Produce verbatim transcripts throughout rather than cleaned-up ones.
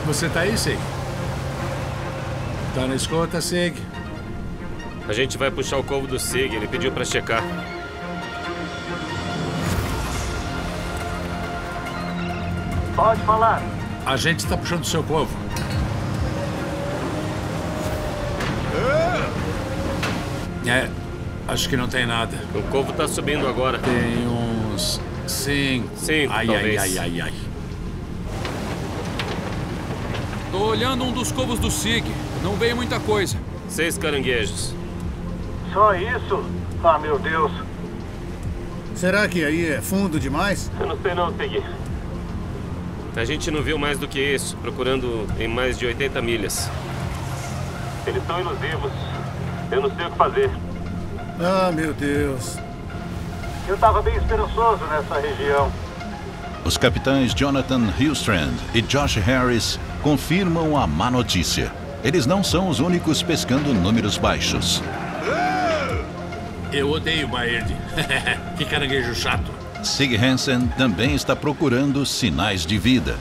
Você tá aí, Sig? Tá na escuta, Sig? A gente vai puxar o covo do Sig, ele pediu pra checar. Pode falar. A gente tá puxando seu covo. É, acho que não tem nada. O covo tá subindo agora. Tem uns... Sim. Cinco, ai, talvez. ai, ai, ai, ai. Tô olhando um dos covos do Sig. Não veio muita coisa. Seis caranguejos. Só isso? Ah, meu Deus. Será que aí é fundo demais? Eu não sei não, Sig. A gente não viu mais do que isso, procurando em mais de oitenta milhas. Eles são ilusivos. Eu não sei o que fazer. Ah, meu Deus. Eu tava bem esperançoso nessa região. Os capitães Jonathan Hillstrand e Josh Harris confirmam a má notícia. Eles não são os únicos pescando números baixos. Eu odeio Baird. Que caranguejo chato. Sig Hansen também está procurando sinais de vida.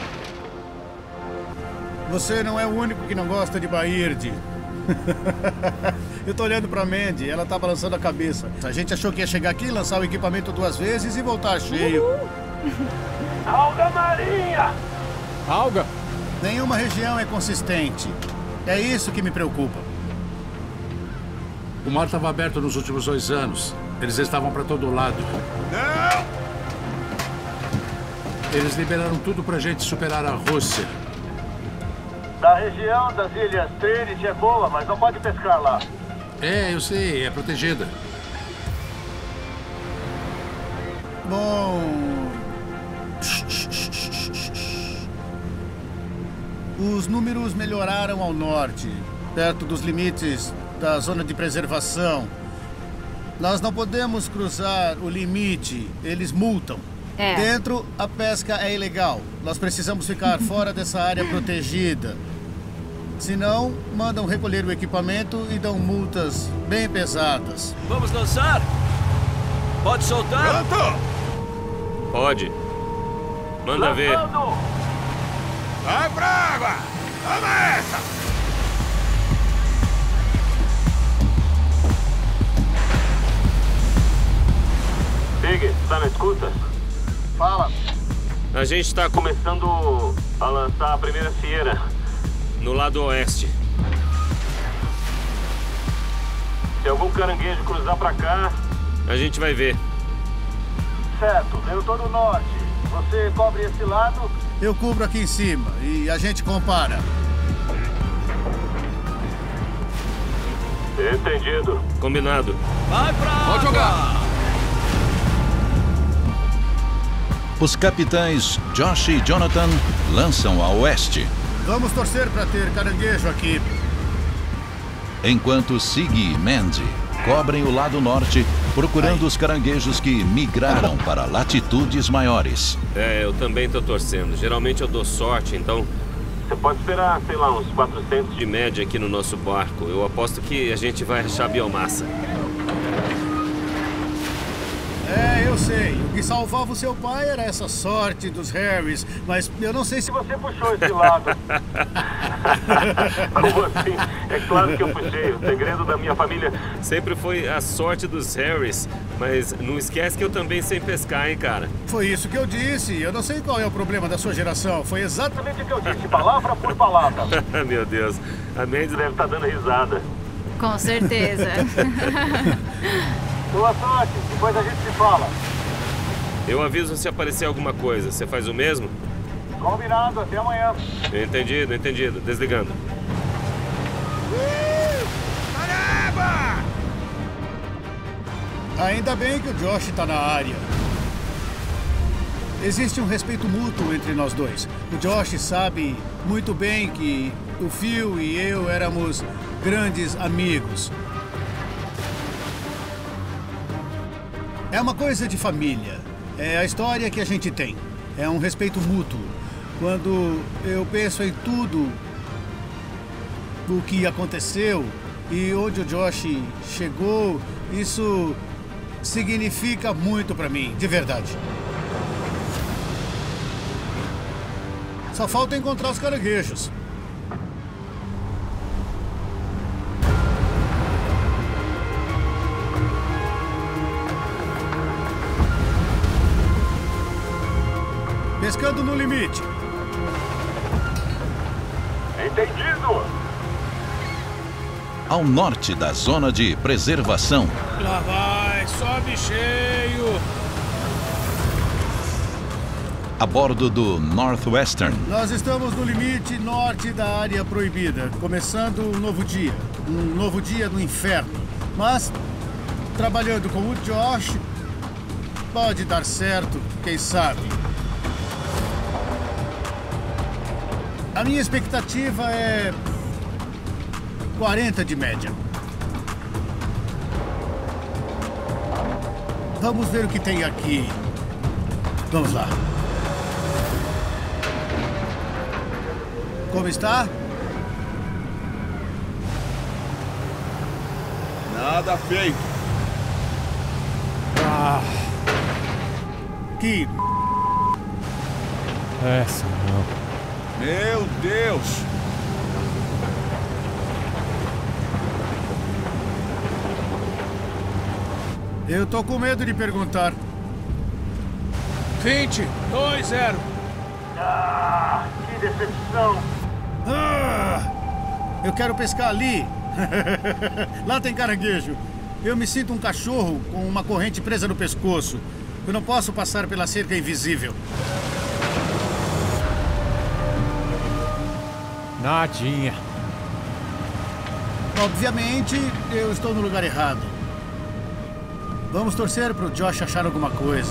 Você não é o único que não gosta de Baird. Eu tô olhando pra Mandy, ela tá balançando a cabeça. A gente achou que ia chegar aqui, lançar o equipamento duas vezes e voltar cheio. Alga marinha! Alga? Nenhuma região é consistente. É isso que me preocupa. O mar estava aberto nos últimos dois anos. Eles estavam para todo lado. Não! Eles liberaram tudo pra gente superar a Rússia. Da região das ilhas Trinity é boa, mas não pode pescar lá. É, eu sei, é protegida. Bom... Os números melhoraram ao norte, perto dos limites da zona de preservação. Nós não podemos cruzar o limite, eles multam. É. Dentro, a pesca é ilegal. Nós precisamos ficar fora dessa área protegida. Senão, mandam recolher o equipamento e dão multas bem pesadas. Vamos lançar? Pode soltar? Pronto! Pode. Manda ver. Vai pra água! Vamos essa! Sig, tá na escuta? Fala. A gente tá começando Começando a lançar a primeira fieira. no lado oeste. Se algum caranguejo cruzar pra cá... A gente vai ver. Certo, eu tô no norte. Você cobre esse lado? Eu cubro aqui em cima e a gente compara. Entendido. Combinado. Vai pra água! Pode jogar! Os capitães Josh e Jonathan lançam a oeste, Vamos torcer para ter caranguejo aqui. enquanto Sig e Mandy cobrem o lado norte, procurando os caranguejos que migraram para latitudes maiores. É, eu também tô torcendo. Geralmente eu dou sorte, então... Você pode esperar, sei lá, uns quatrocentos De média aqui no nosso barco. Eu aposto que a gente vai achar biomassa. É, eu sei. O que salvava o seu pai era essa sorte dos Harrys, mas eu não sei se... Se você puxou esse lado. Como assim? É claro que eu puxei. O segredo da minha família... Sempre foi a sorte dos Harrys. Mas não esquece que eu também sei pescar, hein, cara? Foi isso que eu disse. Eu não sei qual é o problema da sua geração. Foi exatamente... Exatamente o que eu disse, palavra por palavra. Meu Deus. A Mandy Deve estar dando risada. Com certeza. Boa sorte, depois a gente se fala. Eu aviso se aparecer alguma coisa. Você faz o mesmo? Combinado, até amanhã. Entendido, entendido. Desligando. Caramba! Ainda bem que o Josh tá na área. Existe um respeito mútuo entre nós dois. O Josh sabe muito bem que o Phil e eu éramos grandes amigos. É uma coisa de família. É a história que a gente tem. É um respeito mútuo. Quando eu penso em tudo o que aconteceu e onde o Josh chegou, isso significa muito pra mim, de verdade. Só falta encontrar os caranguejos. Pescando no limite. Entendido. Ao norte da zona de preservação. Lá vai, sobe cheio. A bordo do Northwestern. Nós estamos no limite norte da área proibida, começando um novo dia. Um novo dia no inferno. Mas, trabalhando com o Josh, pode dar certo, quem sabe. A minha expectativa é quarenta de média. Vamos ver o que tem aqui. Vamos lá. Como está? Nada feito. Ah. Que... Essa não. Meu Deus. Eu tô com medo de perguntar. vinte, dois, zero. Ah, que decepção. Ah, eu quero pescar ali. Lá tem caranguejo. Eu me sinto um cachorro com uma corrente presa no pescoço. Eu não posso passar pela cerca invisível. Nadinha. Obviamente, eu estou no lugar errado. Vamos torcer pro Josh achar alguma coisa.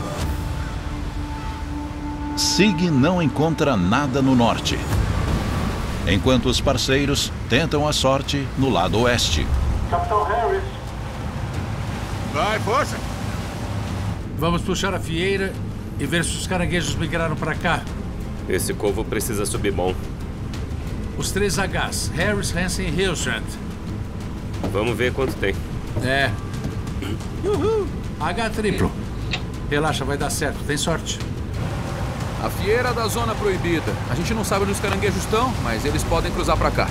Sig não encontra nada no norte, enquanto os parceiros tentam a sorte no lado oeste. Capitão Harris. Vai, força. Vamos puxar a fieira e ver se os caranguejos migraram para cá. Esse covo precisa subir bom. Os três Hs, Harris, Hansen e Hillstrand. Vamos ver quanto tem. É. Uhul. H triplo. Relaxa, vai dar certo. Tem sorte. A fieira da zona proibida. A gente não sabe onde os caranguejos estão, mas eles podem cruzar pra cá.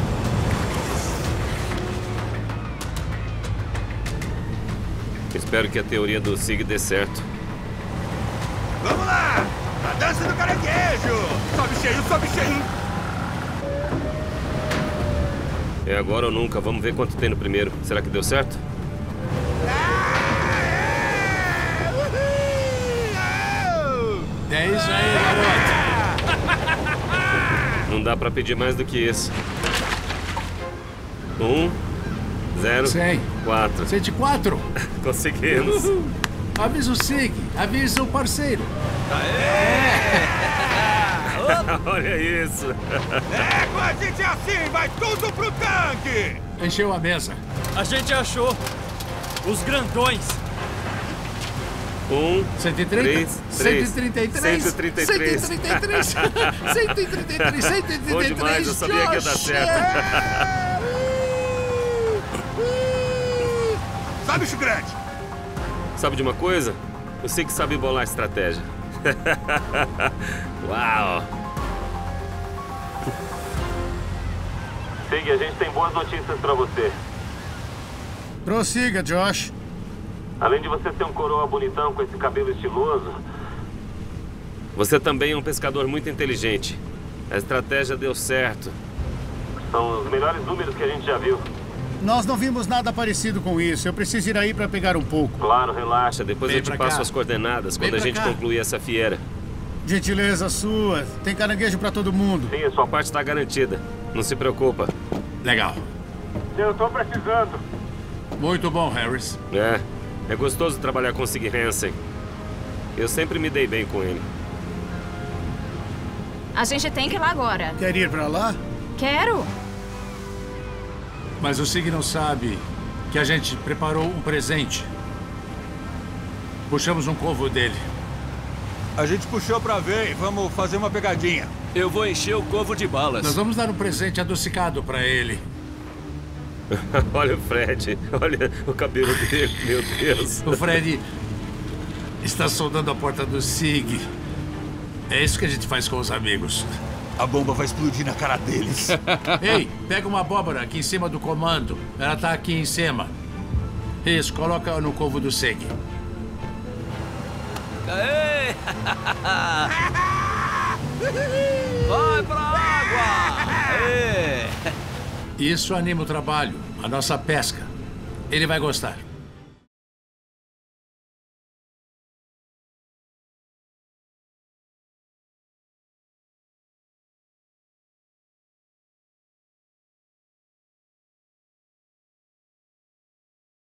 Espero que a teoria do Sig dê certo. Vamos lá! A dança do caranguejo! Sobe cheio, sobe cheio! É agora ou nunca. Vamos ver quanto tem no primeiro. Será que deu certo? É isso aí, garoto. Não dá pra pedir mais do que isso. Um, zero, cem. quatro. cento e quatro. Conseguimos. Uhul. Avisa o Sig, avisa o parceiro. Olha isso. É, com a gente é assim, vai tudo pro tanque! Encheu a mesa. A gente achou os grandões. Um, cento e trinta, três, três, cento e trinta e três, cento e trinta e três. cento e trinta e três, cento e trinta e três, cento e trinta e três. Bom demais, eu sabia que ia dar certo. Sabe, bicho grande? Sabe de uma coisa? Eu sei que sabe bolar estratégia. Uau! Sig, a gente tem boas notícias pra você. Prossiga, Josh. Além de você ser um coroa bonitão com esse cabelo estiloso, Você também é um pescador muito inteligente. A estratégia deu certo. são os melhores números que a gente já viu. Nós não vimos nada parecido com isso. Eu preciso ir aí para pegar um pouco. Claro, relaxa. Depois Vem eu te pra passo cá. as coordenadas Vem quando a pra gente cá. concluir essa fieira. Gentileza sua. Tem caranguejo para todo mundo. Sim, a Sua sua parte está garantida. Não se preocupa. Legal. Eu tô precisando. Muito bom, Harris. É, é gostoso trabalhar com o Sig Hansen. Eu sempre me dei bem com ele. A gente tem que ir lá agora. Quer ir para lá? Quero. Mas o Sig não sabe que a gente preparou um presente. Puxamos um covo dele. A gente puxou pra ver e vamos fazer uma pegadinha. Eu vou encher o covo de balas. Nós vamos dar um presente adocicado pra ele. Olha o Fred. Olha o cabelo dele. Meu Deus. O Fred está soldando a porta do Sig. É isso que a gente faz com os amigos. A bomba vai explodir na cara deles. Ei, pega uma abóbora aqui em cima do comando. Ela tá aqui em cima. Isso, coloca no covo do Seg. Aê! Vai pra água! Aê! Isso anima o trabalho, a nossa pesca. Ele vai gostar.